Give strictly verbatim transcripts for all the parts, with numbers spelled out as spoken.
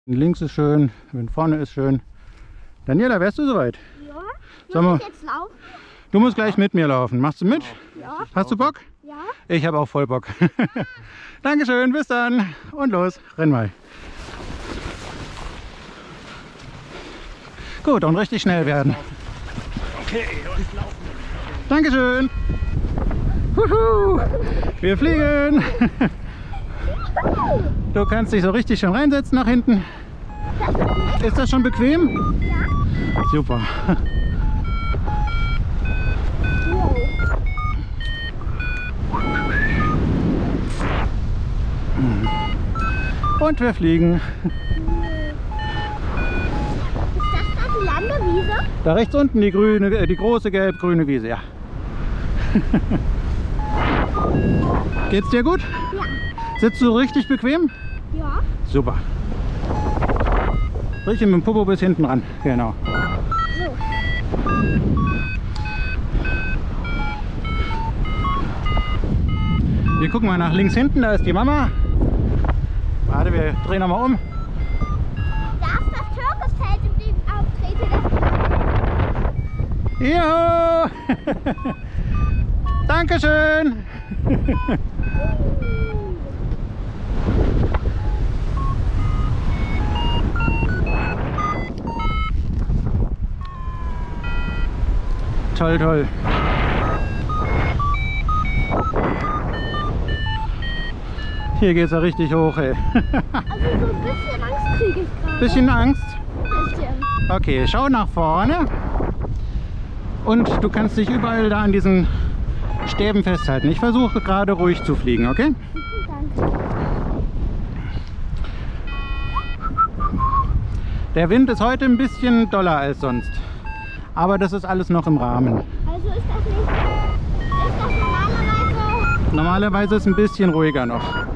Links ist schön, wenn vorne ist schön. Daniela, wärst du soweit? Ja. Sollen wir- Muss ich jetzt laufen? Du musst gleich mit mir laufen. Machst du mit? Ja. Hast du Bock? Ja. Ich habe auch voll Bock. Dankeschön, bis dann. Und los, renn mal. Gut, und richtig schnell werden. Okay, und laufen. Dankeschön. Huhu, wir fliegen. Du kannst dich so richtig schön reinsetzen nach hinten. Ist das schon bequem? Ja. Super. Und wir fliegen. Ist das da die Landewiese? Da rechts unten die grüne, äh, die große gelb-grüne Wiese, ja. Geht's dir gut? Ja. Sitzt du richtig bequem? Ja. Super. Richtig mit dem Popo bis hinten ran. Genau. So. Wir gucken mal nach links hinten, da ist die Mama. Warte, wir drehen nochmal um. Da ist das Türkisfeld, in dem ich auftrete. Das Juhu! Dankeschön! Toll, toll. Hier geht's ja richtig hoch, ey. Also so ein bisschen Angst kriege ich gerade. Bisschen Angst? Ein bisschen. Okay, schau nach vorne. Und du kannst dich überall da an diesen Stäben festhalten. Ich versuche gerade ruhig zu fliegen, okay? Danke. Der Wind ist heute ein bisschen doller als sonst. Aber das ist alles noch im Rahmen. Also ist das nicht... Ist das normalerweise... Normalerweise ist es ein bisschen ruhiger noch.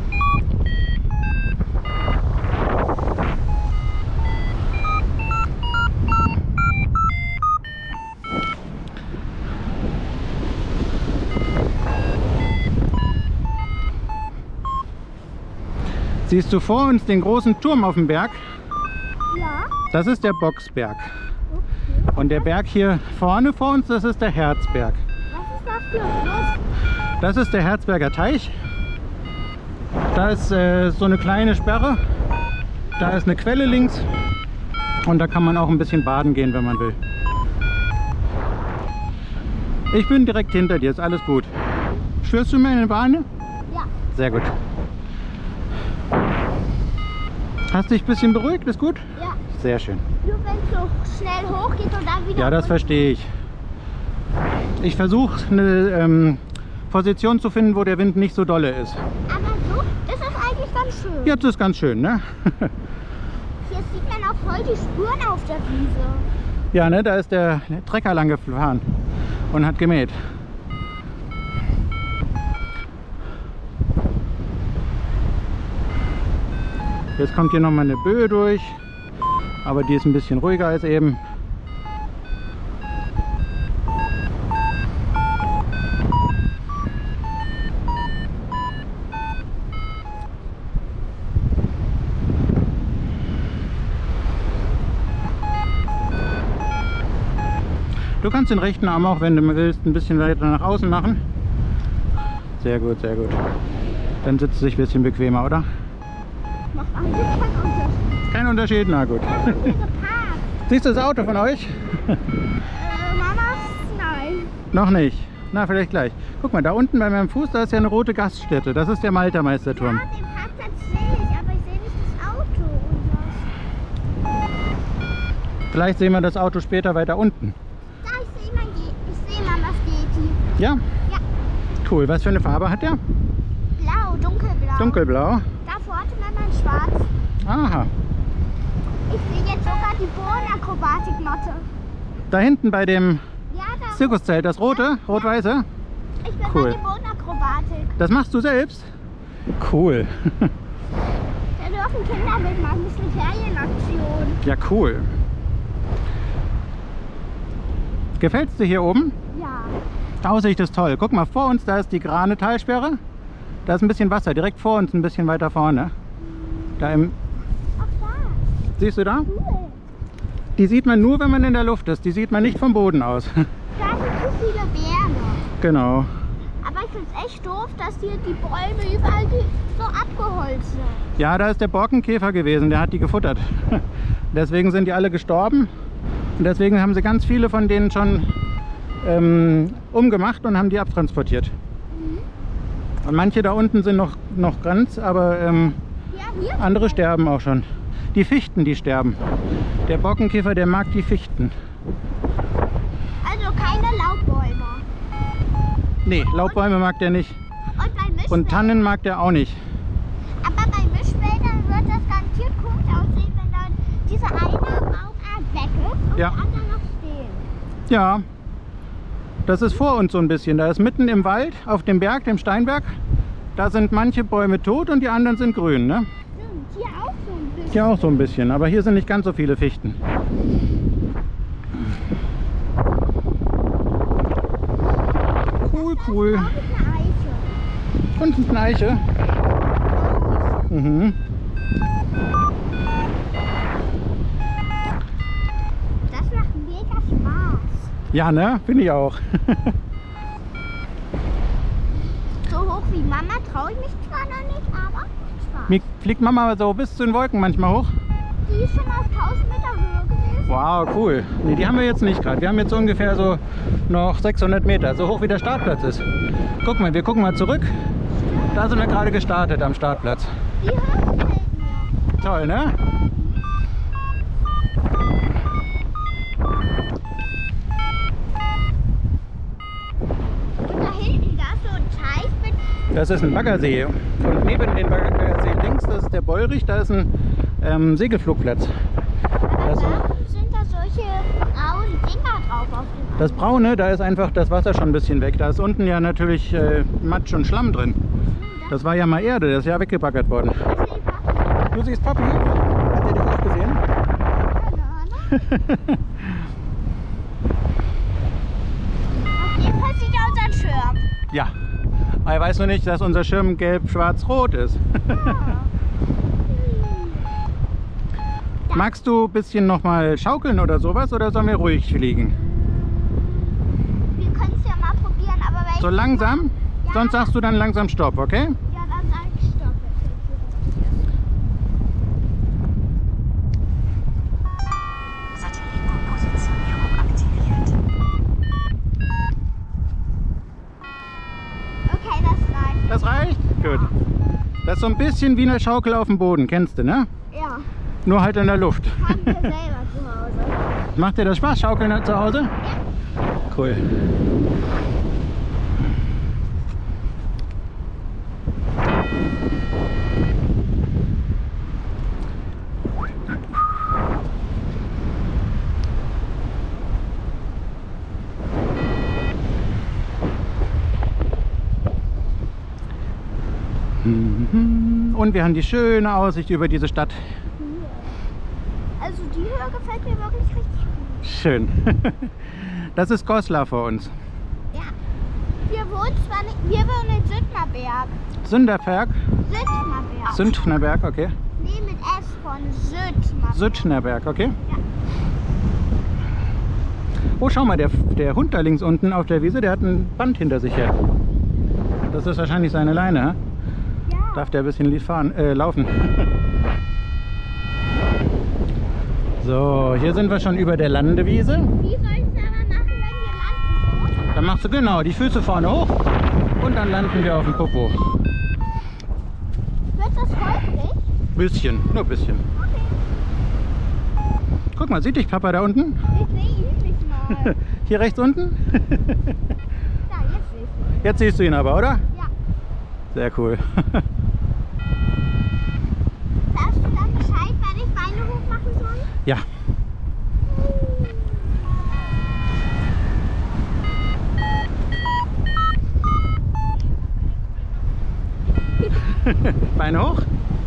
Siehst du vor uns den großen Turm auf dem Berg? Ja. Das ist der Boxberg. Okay. Und der Berg hier vorne vor uns, das ist der Herzberg. Was ist das für ein Fluss? Das ist der Herzberger Teich. Da ist äh, so eine kleine Sperre. Da ist eine Quelle links. Und da kann man auch ein bisschen baden gehen, wenn man will. Ich bin direkt hinter dir, ist alles gut. Spürst du mir eine Beine? Ja. Sehr gut. Hast dich ein bisschen beruhigt, ist gut? Ja. Sehr schön. Nur wenn es so schnell hochgeht und dann wieder... Ja, das runter. verstehe ich. Ich versuche eine ähm, Position zu finden, wo der Wind nicht so dolle ist. Aber so ist es eigentlich ganz schön. Jetzt ist ganz schön, ne? Hier sieht man auch voll die Spuren auf der Wiese. Ja, ne, da ist der Trecker lang gefahren und hat gemäht. Jetzt kommt hier nochmal eine Böe durch, aber die ist ein bisschen ruhiger als eben. Du kannst den rechten Arm auch, wenn du willst, ein bisschen weiter nach außen machen. Sehr gut, sehr gut. Dann sitzt du dich ein bisschen bequemer, oder? Macht eigentlich keinen Unterschied. Kein Unterschied, na gut. Hier geparkt. Siehst du das Auto von euch? Äh, Mamas? Nein. Noch nicht. Na, vielleicht gleich. Guck mal, da unten bei meinem Fuß, da ist ja eine rote Gaststätte. Das ist der Maltermeisterturm. Ja, den Parkplatz sehe ich, aber ich sehe nicht das Auto und was. Vielleicht sehen wir das Auto später weiter unten. Da, ich sehe mein Ge ich sehe Mamas Geti. Ja? Ja. Cool. Was für eine Farbe hat der? Blau, dunkelblau. Dunkelblau. Davor hatte Mama ein Schwarz. Aha. Ich sehe jetzt sogar die Bodenakrobatikmatte. Da hinten bei dem Ja, da. Zirkuszelt, das rote, rot-weiße. Ich bin Cool. bei der Bodenakrobatik. Das machst du selbst? Cool. Da dürfen Kinder mitmachen. Das ist eine Ferienaktion. Ja, cool. Gefällt's dir hier oben? Ja. Die Aussicht ist toll. Guck mal, vor uns, da ist die Grane Talsperre. Da ist ein bisschen Wasser, direkt vor uns, ein bisschen weiter vorne. Da im, Ach da. Siehst du da? Cool. Die sieht man nur, wenn man in der Luft ist. Die sieht man nicht vom Boden aus. Da sind zu viele Bären. Genau. Aber ich finde es echt doof, dass hier die Bäume überall so abgeholzt sind. Ja, da ist der Borkenkäfer gewesen. Der hat die gefuttert. Deswegen sind die alle gestorben. Und deswegen haben sie ganz viele von denen schon ähm, umgemacht und haben die abtransportiert. Mhm. Und manche da unten sind noch, noch ganz, aber ähm, Ja, hier. andere sterben auch schon. Die Fichten, die sterben. Der Borkenkäfer, der mag die Fichten. Also keine Laubbäume. Nee, Laubbäume mag der nicht. Und bei Mischwäldern. Und Tannen mag der auch nicht. Aber bei Mischwäldern wird das garantiert komisch aussehen, wenn dann diese eine Baumart weg ist und Ja. die anderen noch stehen. Ja, das ist vor uns so ein bisschen. Da ist mitten im Wald, auf dem Berg, dem Steinberg, da sind manche Bäume tot und die anderen sind grün. Ne? Stimmt, hier auch so ein bisschen. Hier auch so ein bisschen, aber hier sind nicht ganz so viele Fichten. Cool, cool. Das ist eine Eiche. Und eine Eiche. Mhm. Das macht mega Spaß. Ja, ne? Finde ich auch. So hoch wie Mama traue ich mich zwar noch nicht, aber macht Spaß. Mir fliegt Mama so bis zu den Wolken manchmal hoch. Die ist schon auf tausend Meter Höhe gewesen. Wow, cool. Nee, die haben wir jetzt nicht gerade. Wir haben jetzt ungefähr so noch sechshundert Meter, so hoch wie der Startplatz ist. Guck mal, wir gucken mal zurück. Da sind wir gerade gestartet am Startplatz. Die Höhe gefällt mir. Toll, ne? Und da hinten, da ist so ein Teich mit. Das ist ein Baggersee. Und neben dem Baggersee links, das ist der Bollrich, da ist ein ähm, Segelflugplatz. Aber Das, warum sind da solche braunen Dinger drauf auf dem das Braune, da ist einfach das Wasser schon ein bisschen weg. Da ist unten ja natürlich äh, Matsch und Schlamm drin. Das war ja mal Erde, das ist ja weggebaggert worden. Papa? Du siehst Papi? Hat er dich auch gesehen? Keine Ahnung. Auf jeden Fall sieht er unseren Schirm. Ja. Aber er weiß nur nicht, dass unser Schirm gelb, schwarz, rot ist. Magst du ein bisschen noch mal schaukeln oder sowas oder sollen wir ruhig fliegen? Wir können es ja mal probieren, aber wenn So ich- langsam? Ja. Sonst sagst du dann langsam Stopp, okay? Ja, dann sag ich Stopp. Satellitenpositionierung aktiviert. Okay, das reicht. Das reicht? Gut. Das ist so ein bisschen wie eine Schaukel auf dem Boden, kennst du, ne? Ja, Nur halt in der Luft. haben wir selber zu Hause. Macht dir das Spaß, Schaukeln zu Hause? Cool. Und wir haben die schöne Aussicht über diese Stadt. Also die Höhe gefällt mir wirklich richtig gut. Schön. Das ist Goslar vor uns. Ja. Wir wohnen zwar nicht, wir wohnen in Sündnerberg. Sünderberg, Sündnerberg. Sündnerberg, okay. Nee, mit S von Sündnerberg. Südnerberg, okay. Ja. Oh, schau mal, der, der Hund da links unten auf der Wiese, der hat ein Band hinter sich her. Das ist wahrscheinlich seine Leine, hä? Ja. Darf der ein bisschen Lied fahren, äh, laufen. So, hier sind wir schon über der Landewiese. Wie soll ich es aber machen, wenn wir landen? Dann machst du genau die Füße vorne hoch und dann landen wir auf dem Popo. Wird das holprig? Bisschen, nur ein bisschen. Okay. Guck mal, sieht dich Papa da unten? Ich sehe ihn nicht mal. Hier rechts unten? Da, jetzt sehe ich ihn. Jetzt siehst du ihn aber, oder? Ja. Sehr cool. Sagst du dann Bescheid, wenn ich Beine hoch machen soll? Ja. Beine hoch.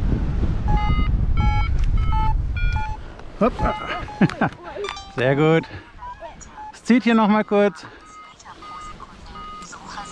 Hopp. Sehr gut. Es zieht hier noch mal kurz. Meter pro Sekunde. Suche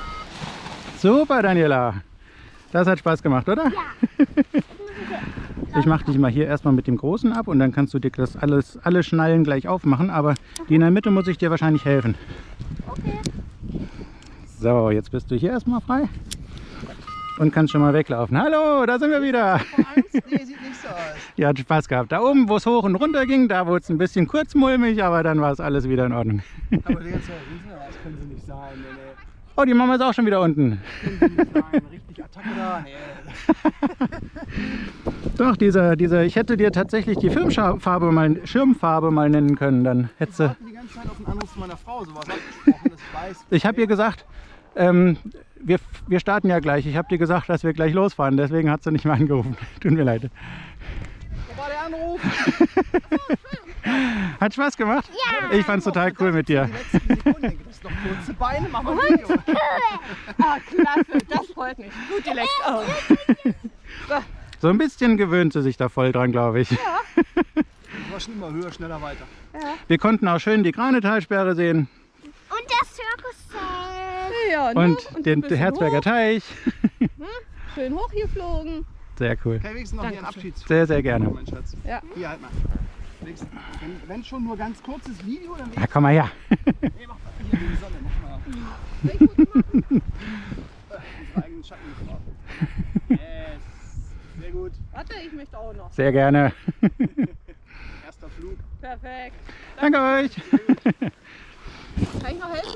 Satelliten. Super, Daniela. Das hat Spaß gemacht, oder? Ja. Ich mache dich mal hier erstmal mit dem Großen ab und dann kannst du dir das alles, alle Schnallen gleich aufmachen, aber die in der Mitte muss ich dir wahrscheinlich helfen. Okay. So, jetzt bist du hier erstmal frei und kannst schon mal weglaufen. Hallo, da sind wir wieder. Angst? Nee, sieht nicht so aus. Ja, hat Spaß gehabt. Da oben, wo es hoch und runter ging, da wurde es ein bisschen kurzmulmig, aber dann war es alles wieder in Ordnung. Aber die ganze Zeit, das können sie nicht sein. Nee, nee. Oh, die Mama ist auch schon wieder unten. Können sie nicht sein. Richtig Attacke da. Nee. Doch, diese, diese, ich hätte dir tatsächlich die Filmfarbe mal, Schirmfarbe mal nennen können, dann hättest Wir du. warten die ganze Zeit auf den Anruf meiner Frau, sowas abgesprochen, dass ich weiß. Ich habe ihr gesagt, ähm, wir, wir starten ja gleich. Ich habe dir gesagt, dass wir gleich losfahren, deswegen hat sie nicht mehr angerufen. Tut mir leid. Wo war der Anruf? Hat Spaß gemacht? Ja. Ich fand's total cool mit dir. Die letzten Sekunden, denke, das ist doch kurze Beine, mach mal ein Video. Ah, klasse, das freut mich. Gut, Dialekt. Oh. So ein bisschen gewöhnt sie sich da voll dran, glaube ich. Das war schon immer höher, schneller, weiter. Wir konnten auch schön die Granetalsperre sehen Und das Zirkuszelt. Ja, ne? und, ein den bisschen Herzberger hoch, Teich. schön hochgeflogen. Sehr cool. Okay, wenigstens noch hier ein Dankeschön. Abschieds. Sehr, sehr gerne. Mein Schatz. Ja. Hier, halt mal. Wenigstens, wenn, wenn schon nur ganz kurzes Video, dann Ja, komm mal her. nee, mach mal hier in die Sonne, mach mal. Unsere eigenen Schatten nicht drauf. Yes. Sehr gut. Warte, ich möchte auch noch. Sehr gerne. Erster Flug. Perfekt. Danke euch. Kann ich noch helfen?